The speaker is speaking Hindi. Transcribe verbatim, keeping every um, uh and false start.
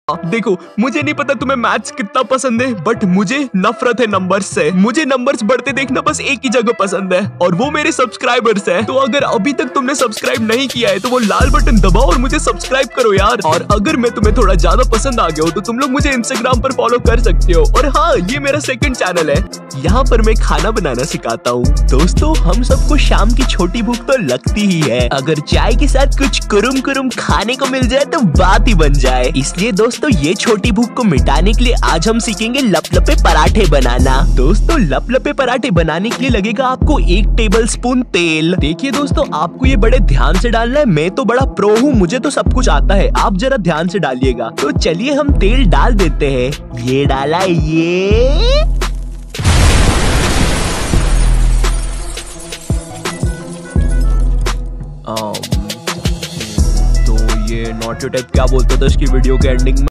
देखो, मुझे नहीं पता तुम्हें मैथ्स कितना पसंद है, बट मुझे नफरत है नंबर्स से। मुझे नंबर्स बढ़ते देखना बस एक ही जगह पसंद है, और वो मेरे सब्सक्राइबर्स हैं। तो अगर अभी तक तुमने सब्सक्राइब नहीं किया है तो वो लाल बटन दबाओ और मुझे सब्सक्राइब करो यार। और अगर मैं तुम्हें थोड़ा ज्यादा पसंद आ गया हो तो तुम लोग मुझे इंस्टाग्राम पर फॉलो कर सकते हो। और हाँ, ये मेरा सेकंड चैनल है, यहाँ पर मैं खाना बनाना सिखाता हूँ। दोस्तों, हम सबको शाम की छोटी भूख तो लगती ही है। अगर चाय के साथ कुछ कुरुम कुरुम खाने को मिल जाए तो बात ही बन जाए। इसलिए दोस्तों, ये छोटी भूख को मिटाने के लिए आज हम सीखेंगे लपलपे पराठे बनाना। दोस्तों, लपलपे पराठे बनाने के लिए लगेगा आपको एक टेबलस्पून तेल। देखिए दोस्तों, आपको ये बड़े ध्यान से डालना है। मैं तो बड़ा प्रो हूँ, मुझे तो सब कुछ आता है, आप जरा ध्यान से डालिएगा। तो चलिए हम तेल डाल देते हैं। ये डाला, ये तो ये नॉटी टाइप क्या बोलते थे इसकी वीडियो के एंडिंग में।